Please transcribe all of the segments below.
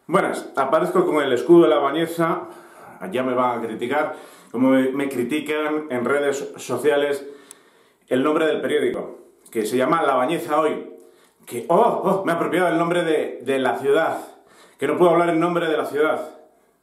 Buenas, aparezco con el escudo de La Bañeza, ya me van a criticar, como me critican en redes sociales el nombre del periódico, que se llama La Bañeza Hoy, que, me he apropiado el nombre de la ciudad, que no puedo hablar en nombre de la ciudad.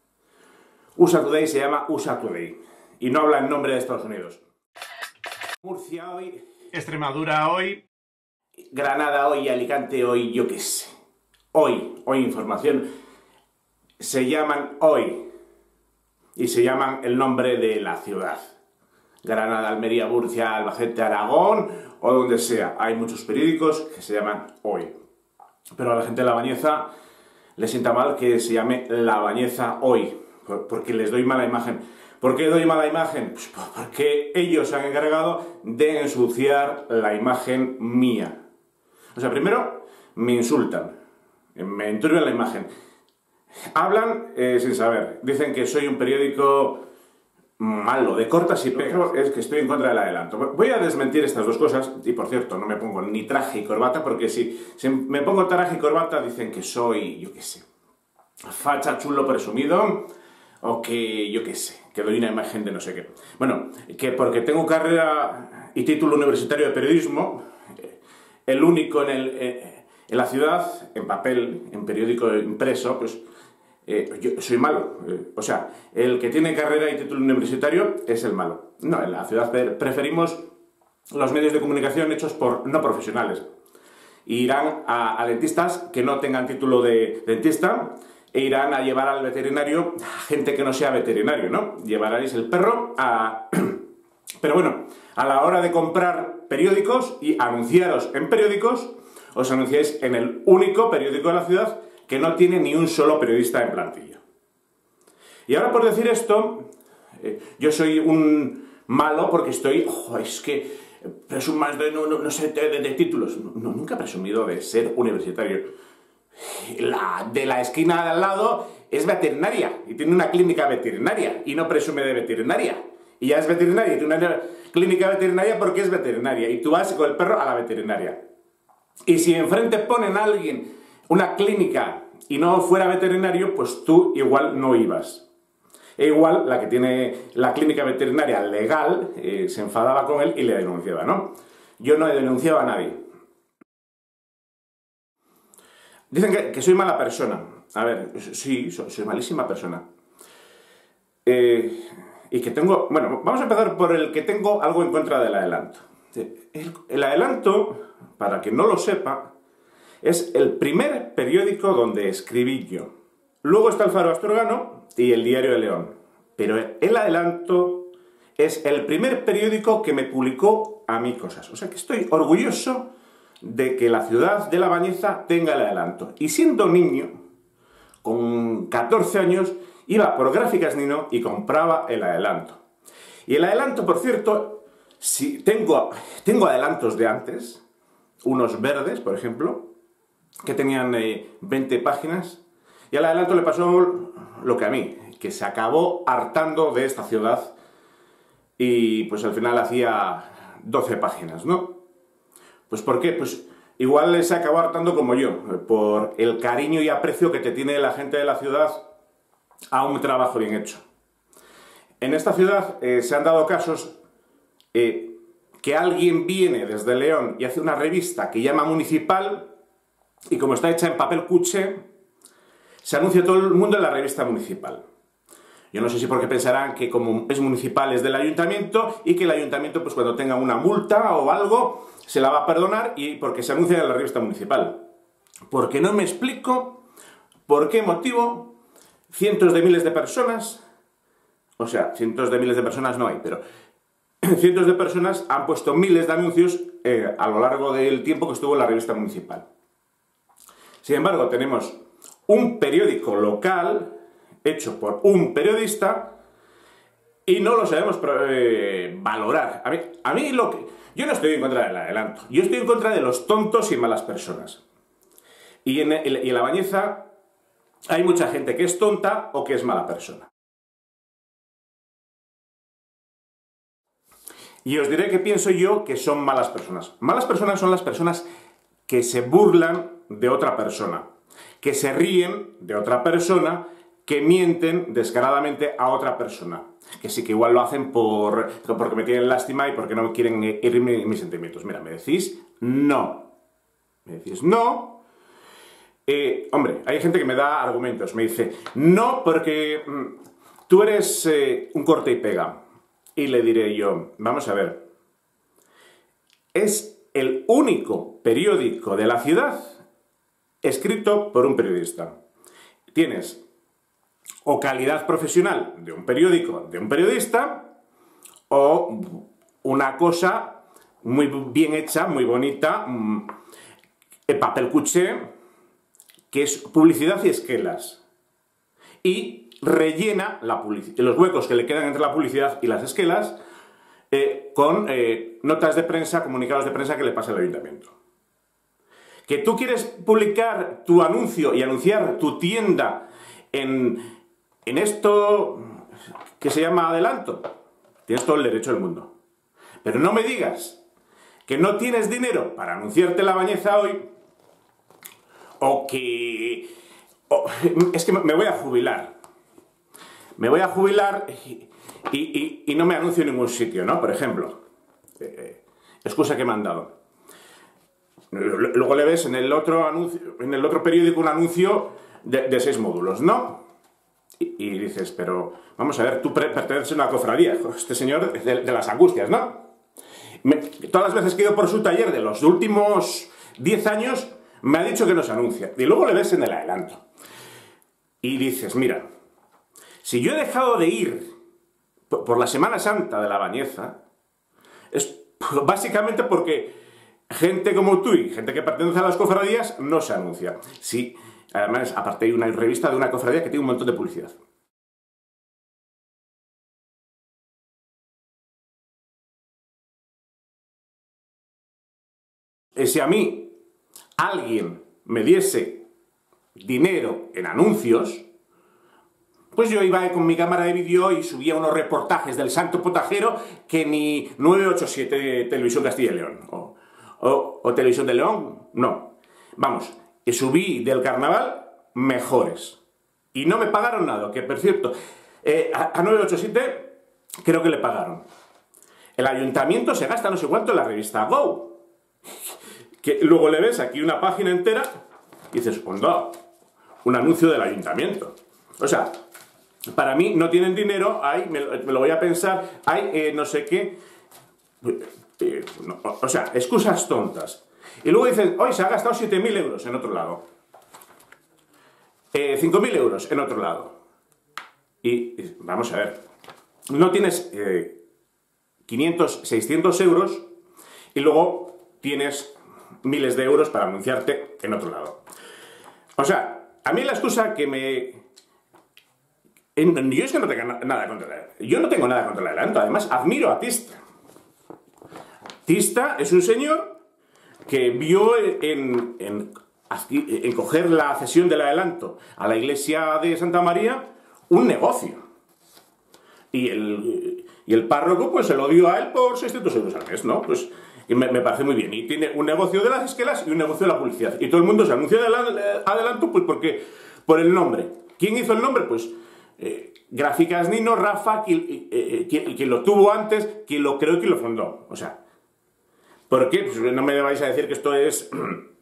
USA Today se llama USA Today, y no habla en nombre de Estados Unidos. Murcia hoy, Extremadura hoy, Granada hoy, Alicante hoy, yo qué sé. Hoy información. Se llaman hoy y se llaman el nombre de la ciudad. Granada, Almería, Murcia, Albacete, Aragón o donde sea. Hay muchos periódicos que se llaman hoy. Pero a la gente de La Bañeza le sienta mal que se llame La Bañeza hoy, porque les doy mala imagen. ¿Por qué doy mala imagen? Pues porque ellos se han encargado de ensuciar la imagen mía. O sea, primero me insultan, me enturbian la imagen. Hablan sin saber, dicen que soy un periódico malo, de cortas y pegas, es que estoy en contra del adelanto. Voy a desmentir estas dos cosas, y por cierto, no me pongo ni traje y corbata, porque si me pongo traje y corbata dicen que soy, yo qué sé, facha, chulo, presumido, o que, yo qué sé, que doy una imagen de no sé qué. Bueno, que porque tengo carrera y título universitario de periodismo, el único en la ciudad, en papel, en periódico impreso, pues yo soy malo. O sea, el que tiene carrera y título universitario es el malo. No, en la ciudad preferimos los medios de comunicación hechos por no profesionales. Irán a dentistas que no tengan título de dentista e irán a llevar al veterinario a gente que no sea veterinario, ¿no? Llevaréis el perro a... Pero bueno, a la hora de comprar periódicos y anunciaros en periódicos, os anunciáis en el único periódico de la ciudad que no tiene ni un solo periodista en plantilla. Y ahora por decir esto, yo soy un malo porque estoy, es que presumas de, no sé, de títulos. No, nunca he presumido de ser universitario. De la esquina de al lado es veterinaria y tiene una clínica veterinaria y no presume de veterinaria. Y ya es veterinaria y tiene una clínica veterinaria porque es veterinaria y tú vas con el perro a la veterinaria. Y si enfrente ponen a alguien una clínica y no fuera veterinario, pues tú igual no ibas. E igual la que tiene la clínica veterinaria legal se enfadaba con él y le denunciaba, ¿no? Yo no he denunciado a nadie. Dicen que soy mala persona. A ver, sí, soy malísima persona. Y que tengo... Bueno, vamos a empezar por el que tengo algo en contra del adelanto. El adelanto, para quien no lo sepa, es el primer periódico donde escribí yo. Luego está el Faro Astorgano y el Diario de León. Pero el adelanto es el primer periódico que me publicó a mí cosas. O sea que estoy orgulloso de que la ciudad de La Bañeza tenga el adelanto. Y siendo niño, con 14 años, iba por Gráficas Nino y compraba el adelanto. Y el adelanto, por cierto, si tengo adelantos de antes, unos verdes, por ejemplo, que tenían 20 páginas, y al adelanto le pasó lo que a mí, que se acabó hartando de esta ciudad y pues al final hacía 12 páginas, ¿no? Pues ¿por qué? Pues igual se acabó hartando como yo, por el cariño y aprecio que te tiene la gente de la ciudad a un trabajo bien hecho. En esta ciudad se han dado casos que alguien viene desde León y hace una revista que llama Municipal y como está hecha en papel cuché, se anuncia todo el mundo en la revista Municipal. Yo no sé si porque pensarán que como es municipal es del ayuntamiento y que el ayuntamiento pues cuando tenga una multa o algo se la va a perdonar y porque se anuncia en la revista Municipal. Porque no me explico por qué motivo cientos de miles de personas, o sea, cientos de miles de personas no hay, pero cientos de personas han puesto miles de anuncios a lo largo del tiempo que estuvo en la revista Municipal. Sin embargo, tenemos un periódico local hecho por un periodista y no lo sabemos valorar. A mí yo no estoy en contra del adelanto, yo estoy en contra de los tontos y malas personas. Y en La Bañeza hay mucha gente que es tonta o que es mala persona. Y os diré que pienso yo que son malas personas. Malas personas son las personas que se burlan de otra persona. que se ríen de otra persona, que mienten descaradamente a otra persona. Que sí que igual lo hacen porque me tienen lástima y porque no quieren herir mis sentimientos. Mira, me decís no. Me decís no. Hombre, hay gente que me da argumentos. Me dice, no porque tú eres un corte y pega. Y le diré yo, vamos a ver. Es el único periódico de la ciudad escrito por un periodista. Tienes o calidad profesional de un periódico, de un periodista, o una cosa muy bien hecha, muy bonita, el papel cuché, que es publicidad y esquelas. Y rellena los huecos que le quedan entre la publicidad y las esquelas con notas de prensa, comunicados de prensa que le pasa al ayuntamiento. Que tú quieres publicar tu anuncio y anunciar tu tienda en esto que se llama adelanto, tienes todo el derecho del mundo. Pero no me digas que no tienes dinero para anunciarte La Bañeza hoy, o que... es que me voy a jubilar. Me voy a jubilar y no me anuncio en ningún sitio, ¿no? Por ejemplo, excusa que me han dado. Luego le ves en el otro anuncio, en el otro periódico un anuncio de 6 módulos, ¿no? Y dices, pero vamos a ver, tú perteneces a una cofradía, este señor de las angustias, ¿no? Todas las veces que he ido por su taller de los últimos 10 años, me ha dicho que no se anuncia. Y luego le ves en el adelanto. Y dices, mira, si yo he dejado de ir por la Semana Santa de La Bañeza, es básicamente porque gente como tú y gente que pertenece a las cofradías no se anuncia. Sí, además, aparte hay una revista de una cofradía que tiene un montón de publicidad. Si a mí alguien me diese dinero en anuncios, pues yo iba con mi cámara de vídeo y subía unos reportajes del Santo Potajero que ni 987 Televisión Castilla y León o Televisión de León, no. Vamos, y subí del carnaval mejores. Y no me pagaron nada, que por cierto, a 987 creo que le pagaron. El ayuntamiento se gasta no sé cuánto en la revista Go. Que luego le ves aquí una página entera y dices, onda, un anuncio del ayuntamiento. O sea, para mí no tienen dinero, me lo voy a pensar, no sé qué. O sea, excusas tontas. Y luego dicen, hoy se ha gastado 7.000 euros en otro lado. 5.000 euros en otro lado. Y vamos a ver, no tienes 500, 600 euros y luego tienes miles de euros para anunciarte en otro lado. O sea, a mí la excusa que me... Yo es que no tengo nada contra el... Yo no tengo nada contra el adelanto, además admiro a Tista. Tista es un señor que vio en coger la cesión del adelanto a la iglesia de Santa María un negocio. Y el párroco pues se lo dio a él por 600 euros al mes, ¿no? Pues me parece muy bien. Y tiene un negocio de las esquelas y un negocio de la publicidad. Y todo el mundo se anuncia de adelanto pues porque por el nombre. ¿Quién hizo el nombre? Pues Gráficas Nino, Rafa, quien lo tuvo antes, quien lo creó y quien lo fundó. O sea, ¿por qué? Pues no me vais a decir que esto es...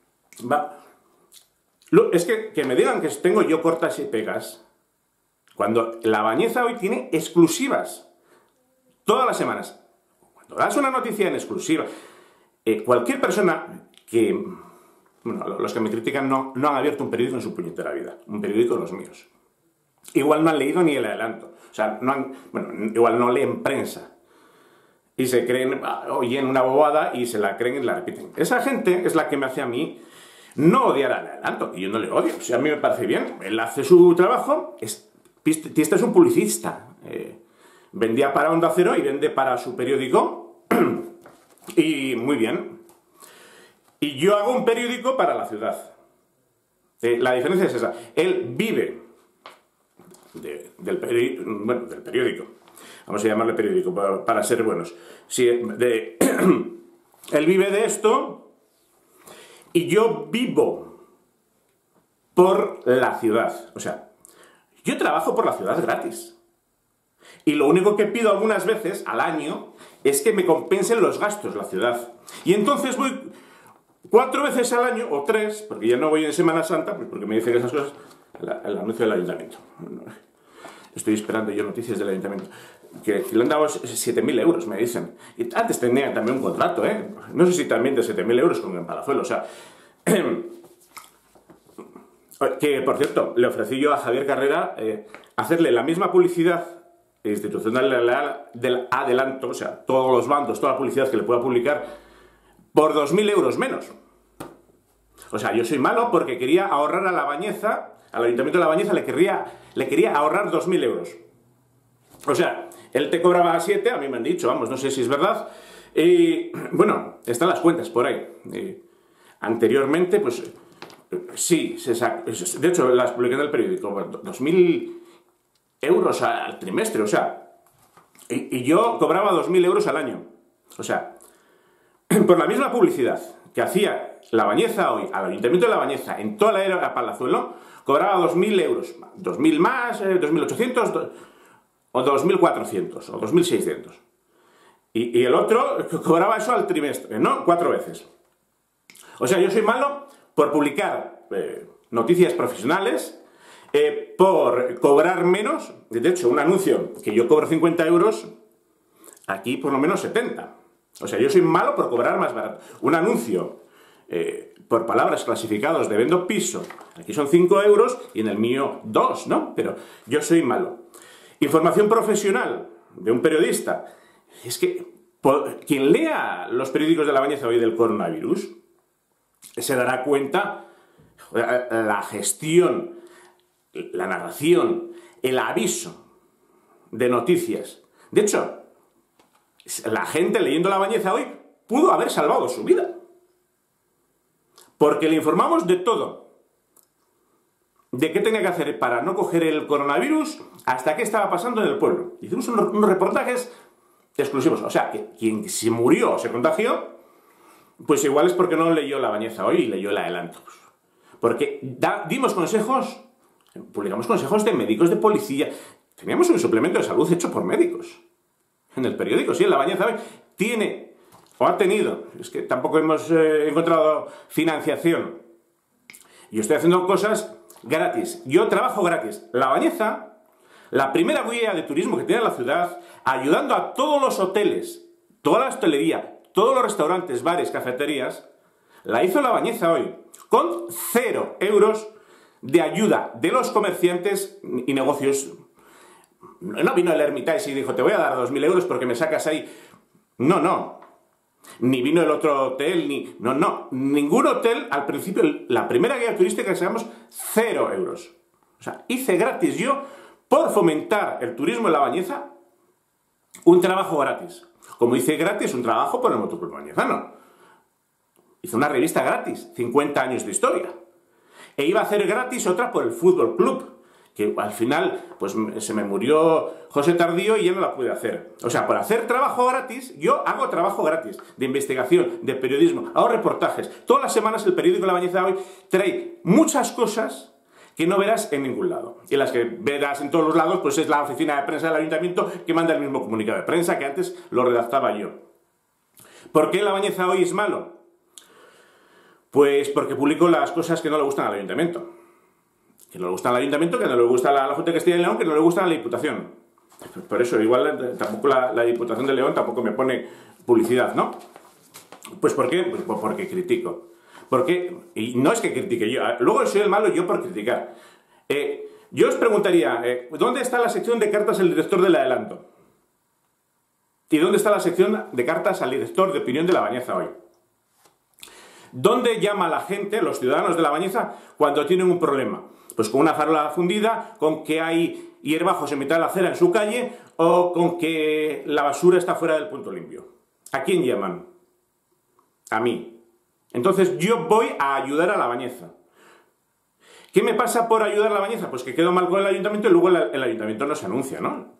Es que me digan que tengo yo cortas y pegas, cuando La Bañeza hoy tiene exclusivas, todas las semanas. Cuando das una noticia en exclusiva, cualquier persona que... Bueno, los que me critican no han abierto un periódico en su puñetera vida, un periódico de los míos. Igual no han leído ni el adelanto, o sea, igual no leen prensa. Y se creen, oyen una bobada y se la creen y la repiten. Esa gente es la que me hace a mí no odiar al adelanto, que yo no le odio. O sea, a mí me parece bien, él hace su trabajo, Tista es un publicista. Vendía para Onda Cero y vende para su periódico. Y muy bien. Y yo hago un periódico para la ciudad. La diferencia es esa. Él vive del periódico. Vamos a llamarle periódico para ser buenos. Sí, él vive de esto y yo vivo por la ciudad. O sea, yo trabajo por la ciudad gratis. Y lo único que pido algunas veces al año es que me compensen los gastos la ciudad. Y entonces voy 4 veces al año, o 3, porque ya no voy en Semana Santa, pues porque me dicen esas cosas, el anuncio del ayuntamiento. Estoy esperando yo noticias del ayuntamiento. Que le han dado 7.000 euros, me dicen. Y antes tenía también un contrato, ¿eh? No sé si también de 7.000 euros con el Palazuelo, o sea... Que, por cierto, le ofrecí yo a Javier Carrera hacerle la misma publicidad institucional del adelanto, o sea, todos los bandos, toda la publicidad que le pueda publicar, por 2.000 euros menos. O sea, yo soy malo porque quería ahorrar a La Bañeza, al Ayuntamiento de La Bañeza le quería ahorrar 2.000 euros. O sea, él te cobraba 7, a mí me han dicho, vamos, no sé si es verdad. Y bueno, están las cuentas por ahí. Anteriormente, pues sí, de hecho las publiqué en el periódico, 2.000 euros al trimestre, o sea, y yo cobraba 2.000 euros al año. O sea, por la misma publicidad que hacía La Bañeza hoy, al Ayuntamiento de La Bañeza, en toda la era Palazuelo, cobraba 2.000 euros, 2.000 más, 2.800, o 2.400, o 2.600. Y el otro cobraba eso al trimestre, ¿no? 4 veces. O sea, yo soy malo por publicar noticias profesionales, por cobrar menos. De hecho, un anuncio que yo cobro 50 euros, aquí por lo menos 70. O sea, yo soy malo por cobrar más barato. Un anuncio por palabras clasificados de vendo piso, aquí son 5 euros y en el mío 2, ¿no? Pero yo soy malo. Información profesional de un periodista. Es que quien lea los periódicos de La Bañeza hoy del coronavirus se dará cuenta la gestión, la narración, el aviso de noticias. De hecho, la gente leyendo La Bañeza hoy pudo haber salvado su vida. Porque le informamos de todo. De qué tenía que hacer para no coger el coronavirus hasta qué estaba pasando en el pueblo. Hicimos unos reportajes exclusivos. O sea, que quien se murió o se contagió, pues igual es porque no leyó La Bañeza hoy y leyó el adelanto. Porque dimos consejos, publicamos consejos de médicos, de policía. Teníamos un suplemento de salud hecho por médicos. En el periódico, sí, en La Bañeza hoy tiene, o ha tenido, es que tampoco hemos encontrado financiación. Yo estoy haciendo cosas gratis. Yo trabajo gratis. La Bañeza, la primera guía de turismo que tiene la ciudad, ayudando a todos los hoteles, toda la hostelería, todos los restaurantes, bares, cafeterías, la hizo La Bañeza hoy, con 0 euros de ayuda de los comerciantes y negocios. No vino el Hermitage y dijo, te voy a dar 2.000 euros porque me sacas ahí. No, no. Ni vino el otro hotel, ni... No, no. Ningún hotel, al principio, la primera guía turística que sacamos, 0 euros. O sea, hice gratis yo, por fomentar el turismo en La Bañeza, un trabajo gratis. Como hice gratis un trabajo por el Motoclub Bañezano. Hice una revista gratis, 50 años de historia. E iba a hacer gratis otra por el Fútbol Club, que al final pues se me murió José Tardío y ya no la pude hacer. O sea, por hacer trabajo gratis, yo hago trabajo gratis, de investigación, de periodismo, hago reportajes. Todas las semanas el periódico La Bañeza hoy trae muchas cosas que no verás en ningún lado. Y las que verás en todos los lados, pues es la oficina de prensa del ayuntamiento que manda el mismo comunicado de prensa que antes lo redactaba yo. ¿Por qué La Bañeza hoy es malo? Pues porque publico las cosas que no le gustan al ayuntamiento. Que no le gustan al ayuntamiento, que no le gusta a la Junta de Castilla y León, que no le gusta a la Diputación. Por eso, igual tampoco la Diputación de León tampoco me pone publicidad, ¿no? Pues ¿por qué? Pues porque critico. Porque, y no es que critique yo, luego soy el malo yo por criticar. Yo os preguntaría, ¿dónde está la sección de cartas al director del adelanto? ¿Y dónde está la sección de cartas al director de opinión de La Bañeza hoy? ¿Dónde llama la gente, los ciudadanos de La Bañeza, cuando tienen un problema? Pues con una farola fundida, con que hay hierbajos en mitad de la acera en su calle, o con que la basura está fuera del punto limpio. ¿A quién llaman? A mí. Entonces yo voy a ayudar a La Bañeza. ¿Qué me pasa por ayudar a La Bañeza? Pues que quedo mal con el ayuntamiento y luego el ayuntamiento no se anuncia, ¿no?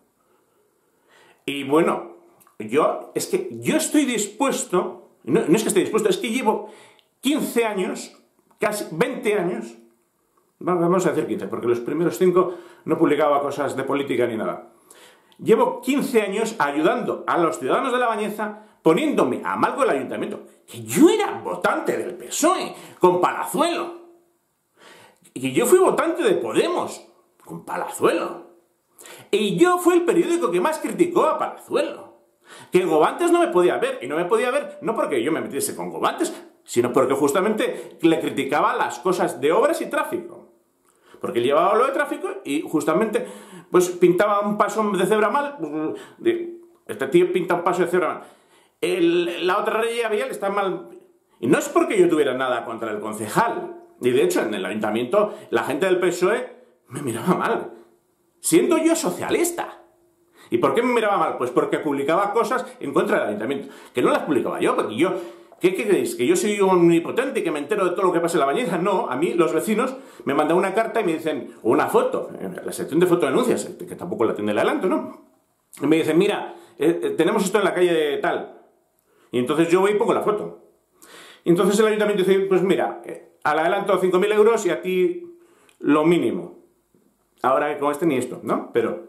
Y bueno, es que yo estoy dispuesto, no es que esté dispuesto, es que llevo 15 años, casi 20 años, vamos a decir 15, porque los primeros 5 no publicaba cosas de política ni nada. Llevo 15 años ayudando a los ciudadanos de La Bañeza, poniéndome a mal con el ayuntamiento. Que yo era votante del PSOE, con Palazuelo. Y yo fui votante de Podemos, con Palazuelo. Y yo fui el periódico que más criticó a Palazuelo. Que Gobantes no me podía ver, y no me podía ver no porque yo me metiese con Gobantes, sino porque justamente le criticaba las cosas de obras y tráfico. Porque él llevaba lo de tráfico y justamente pues pintaba un paso de cebra mal. Este tío pinta un paso de cebra mal. La otra raya vial está mal. Y no es porque yo tuviera nada contra el concejal. Y de hecho en el ayuntamiento la gente del PSOE me miraba mal. Siendo yo socialista. ¿Y por qué me miraba mal? Pues porque publicaba cosas en contra del ayuntamiento. Que no las publicaba yo, porque yo... ¿Qué creéis? ¿Que yo soy omnipotente y que me entero de todo lo que pasa en La Bañeza? No, a mí los vecinos me mandan una carta y me dicen, o una foto, la sección de fotodenuncias, que tampoco la tiene el adelanto, ¿no? Y me dicen, mira, tenemos esto en la calle de tal. Y entonces yo voy y pongo la foto. Y entonces el ayuntamiento dice, pues mira, al adelanto 5.000 euros y a ti lo mínimo. Ahora con este ni esto, ¿no? Pero...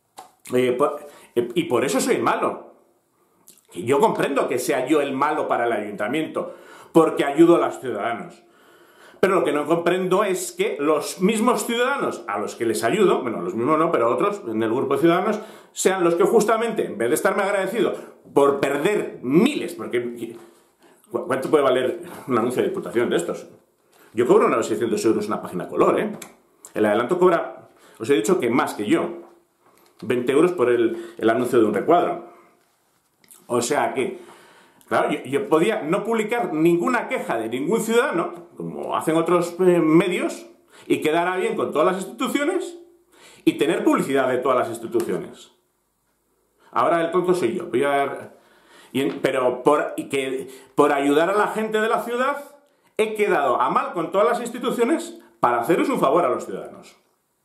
y por eso soy malo. Y yo comprendo que sea yo el malo para el ayuntamiento, porque ayudo a los ciudadanos. Pero lo que no comprendo es que los mismos ciudadanos a los que les ayudo, bueno, los mismos no, pero otros en el grupo de ciudadanos, sean los que justamente, en vez de estarme agradecido por perder miles, porque ¿cuánto puede valer un anuncio de diputación de estos? Yo cobro unos 600 euros una página color, ¿eh? El adelanto cobra, os he dicho que más que yo, 20 euros por el anuncio de un recuadro. O sea que, claro, yo podía no publicar ninguna queja de ningún ciudadano, como hacen otros medios, y quedar bien con todas las instituciones y tener publicidad de todas las instituciones. Ahora el tonto soy yo. Pero por ayudar a la gente de la ciudad, he quedado a mal con todas las instituciones para haceros un favor a los ciudadanos.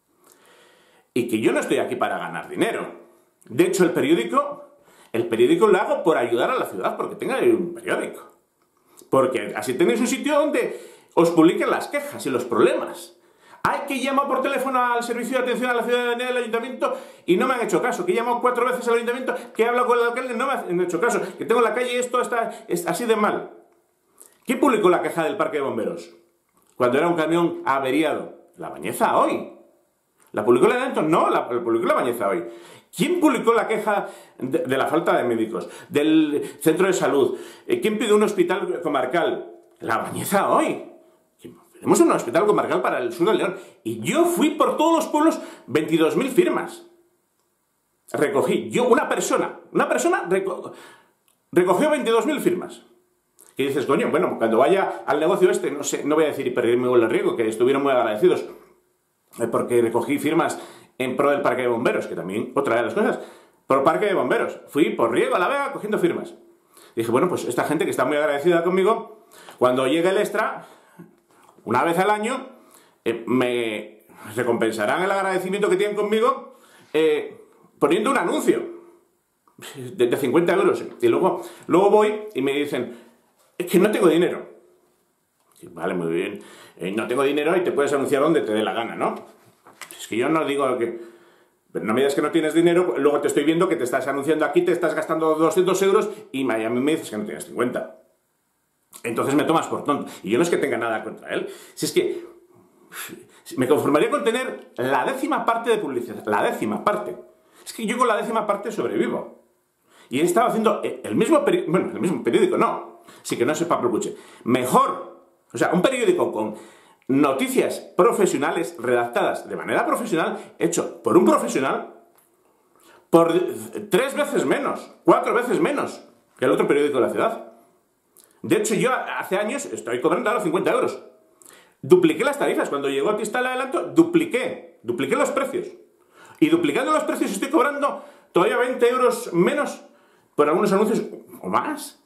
Y que yo no estoy aquí para ganar dinero. De hecho, el periódico lo hago por ayudar a la ciudad, porque tenga un periódico. Porque así tenéis un sitio donde os publiquen las quejas y los problemas. Hay que llamar por teléfono al servicio de atención a la ciudadanía del ayuntamiento y no me han hecho caso. Que he llamado 4 veces al ayuntamiento, que he hablado con el alcalde, no me han hecho caso. Que tengo en la calle esto está así de mal. ¿Quién publicó la queja del parque de bomberos? Cuando era un camión averiado. La Bañeza Hoy. ¿La publicó el adelanto? No, la publicó La Bañeza Hoy. ¿Quién publicó la queja de la falta de médicos? Del centro de salud. ¿Quién pidió un hospital comarcal? La Bañeza Hoy. Tenemos un hospital comarcal para el sur del León. Y yo fui por todos los pueblos 22.000 firmas. Recogí. Una persona recogió 22.000 firmas. Y dices, coño, bueno, cuando vaya al negocio este, no sé, no voy a decir y perderme el riesgo, que estuvieron muy agradecidos, porque recogí firmas en pro del parque de bomberos, que también, otra de las cosas, por parque de bomberos. Fui por Riego a la Vega cogiendo firmas. Y dije, bueno, pues esta gente que está muy agradecida conmigo, cuando llegue el extra, una vez al año, me recompensarán el agradecimiento que tienen conmigo poniendo un anuncio de 50 euros. Y luego voy y me dicen, es que no tengo dinero. Y, vale, muy bien. No tengo dinero y te puedes anunciar donde te dé la gana, ¿no? Es que yo no digo que... Pero no me digas que no tienes dinero, luego te estoy viendo que te estás anunciando aquí, te estás gastando 200 euros y a mí me dices que no tienes 50. Entonces me tomas por tonto. Y yo no es que tenga nada contra él. Si es que me conformaría con tener la 10ª parte de publicidad. La 10ª parte. Es que yo con la 10ª parte sobrevivo. Y he estado haciendo el mismo periódico... Bueno, el mismo periódico no. Sí que no es el Pablo Puche. Mejor. O sea, un periódico con noticias profesionales redactadas de manera profesional, hecho por un profesional, por 3 veces menos, 4 veces menos que el otro periódico de la ciudad. De hecho, yo hace años estoy cobrando ahora 50 euros. Dupliqué las tarifas. Cuando llegó aquí está el adelanto, dupliqué los precios. Y duplicando los precios estoy cobrando todavía 20 euros menos por algunos anuncios, o más.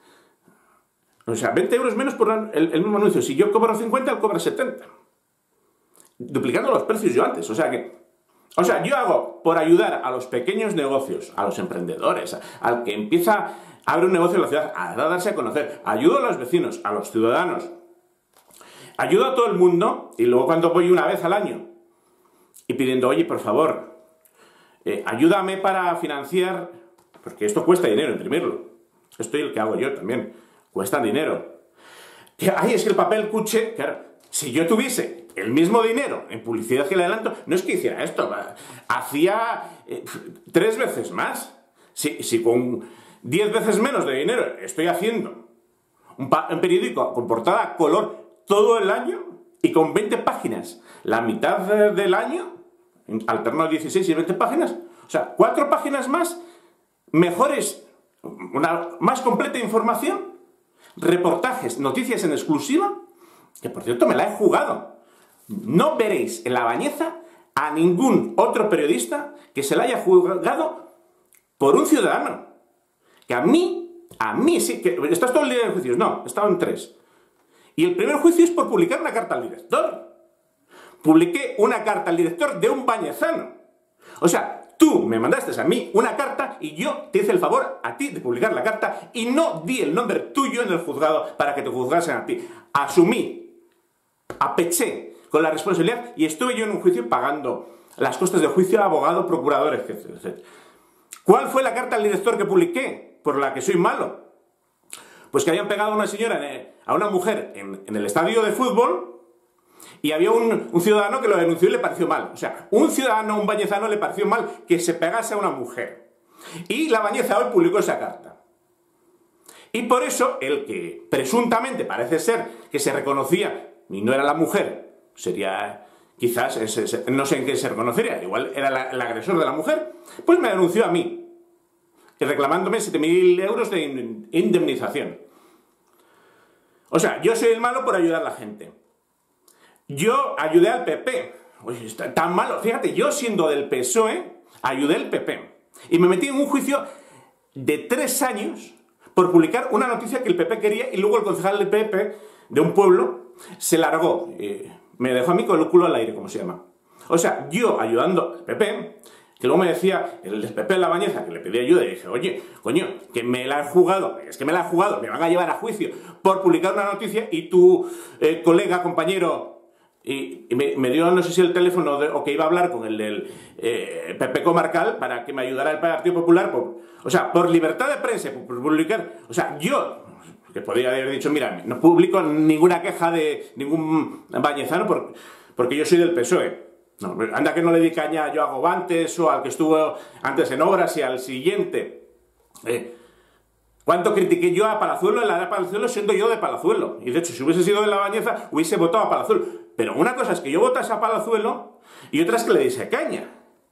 O sea, 20 euros menos por el mismo anuncio. Si yo cobro 50, él cobra 70. Duplicando los precios yo antes. O sea, yo hago por ayudar a los pequeños negocios, a los emprendedores, al que empieza a abrir un negocio en la ciudad, a darse a conocer. Ayudo a los vecinos, a los ciudadanos. ayudo a todo el mundo y luego cuando voy una vez al año y pidiendo, oye, por favor, ayúdame para financiar, porque esto cuesta dinero imprimirlo. Esto es el que hago yo también. Cuesta dinero. Ay, es que el papel cuche, claro, si yo tuviese el mismo dinero en publicidad que el adelanto, no es que hiciera esto, hacía 3 veces más. Si con 10 veces menos de dinero estoy haciendo un periódico con portada a color todo el año y con 20 páginas, la mitad del año, alternado 16 y 20 páginas, o sea, 4 páginas más, mejores, una más completa información, reportajes, noticias en exclusiva, que por cierto me la he jugado. No veréis en La Bañeza a ningún otro periodista que se la haya jugado por un ciudadano. Que a mí sí, que estás todo el día en juicios. No, he estado en 3. Y el primer juicio es por publicar una carta al director. Publiqué una carta al director de un bañezano. O sea, tú me mandaste a mí una carta y yo te hice el favor a ti de publicar la carta y no di el nombre tuyo en el juzgado para que te juzgasen a ti. Asumí, apeché con la responsabilidad y estuve yo en un juicio pagando las costes de juicio, abogado, procuradores, etc. ¿Cuál fue la carta al director que publiqué por la que soy malo? Pues que habían pegado a una señora, a una mujer en el estadio de fútbol y había un ciudadano que lo denunció y le pareció mal. O sea, un ciudadano, un bañezano, le pareció mal que se pegase a una mujer. Y La Bañeza hoy publicó esa carta. Y por eso, el que presuntamente parece ser que se reconocía, y no era la mujer, sería quizás, no sé en qué se reconocería, igual era el agresor de la mujer, pues me denunció a mí, reclamándome 7.000 euros de indemnización. O sea, yo soy el malo por ayudar a la gente. Yo ayudé al PP. Oye, está tan malo. Fíjate, yo siendo del PSOE, ayudé al PP. Y me metí en un juicio de 3 años por publicar una noticia que el PP quería y luego el concejal del PP de un pueblo se largó. Me dejó a mí con el culo al aire, como se llama. O sea, yo ayudando al PP, que luego me decía el del PP en La Bañeza, que le pedí ayuda y dije, oye, coño, que me la he jugado, es que me la he jugado, me van a llevar a juicio por publicar una noticia y tu colega, compañero, y me dio, no sé si el teléfono o que iba a hablar con el del PP comarcal para que me ayudara el Partido Popular, o sea, por libertad de prensa, por publicar, o sea, yo, que podría haber dicho, mira, no publico ninguna queja de ningún bañezano porque yo soy del PSOE. No, anda que no le di caña yo a Gobantes o al que estuvo antes en Obras y al siguiente. ¿Cuánto critiqué yo a Palazuelo en la de Palazuelo siendo yo de Palazuelo? Y de hecho, si hubiese sido de La Bañeza, hubiese votado a Palazuelo. Pero una cosa es que yo votase a Palazuelo y otra es que le diese caña.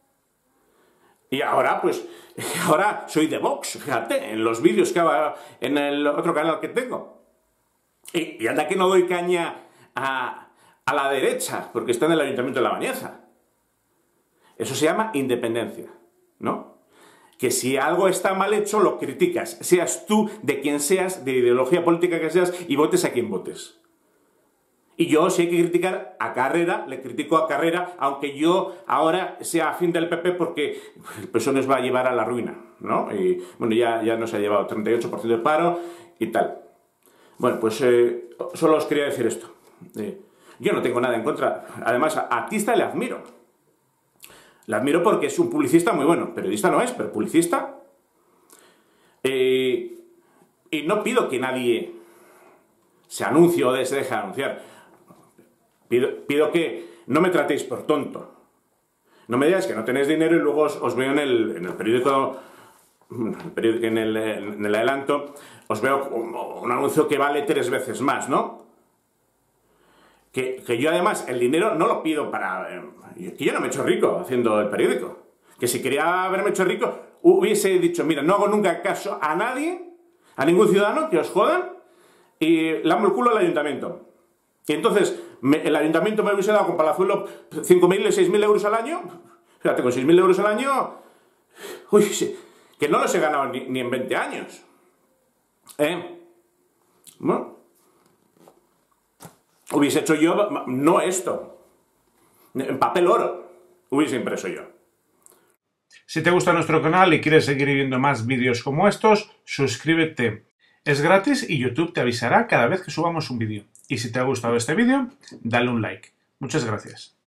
Y ahora, pues, ahora soy de Vox, fíjate, en los vídeos que hago en el otro canal que tengo. Y anda que no doy caña a la derecha, porque está en el Ayuntamiento de La Bañeza. Eso se llama independencia, ¿no? Que si algo está mal hecho, lo criticas, seas tú, de quien seas, de ideología política que seas, y votes a quien votes. Y yo, si hay que criticar a Carrera, le critico a Carrera, aunque yo ahora sea afín del PP porque el PSOE nos va a llevar a la ruina, ¿no? Y bueno, ya nos ha llevado 38% de paro y tal. Bueno, pues solo os quería decir esto. Yo no tengo nada en contra. Además, a Artista le admiro. Le admiro porque es un publicista muy bueno. Periodista no es, pero publicista. Y no pido que nadie se anuncie o se deje anunciar. Pido que no me tratéis por tonto. No me digáis que no tenéis dinero y luego os veo en el periódico, en el adelanto, os veo un anuncio que vale 3 veces más, ¿no? Que yo además el dinero no lo pido para... que yo no me he hecho rico haciendo el periódico. Que si quería haberme hecho rico, hubiese dicho, mira, no hago nunca caso a nadie, a ningún ciudadano, que os jodan, y le amo el culo al ayuntamiento. Y entonces, el ayuntamiento me hubiese dado con Palazuelo 5.000, 6.000 euros al año. Fíjate, con 6.000 euros al año... Uy, sí, que no los he ganado ni en 20 años. Bueno... Hubiese hecho yo, no esto, en papel oro, hubiese impreso yo. Si te gusta nuestro canal y quieres seguir viendo más vídeos como estos, suscríbete. Es gratis y YouTube te avisará cada vez que subamos un vídeo. Y si te ha gustado este vídeo, dale un like. Muchas gracias.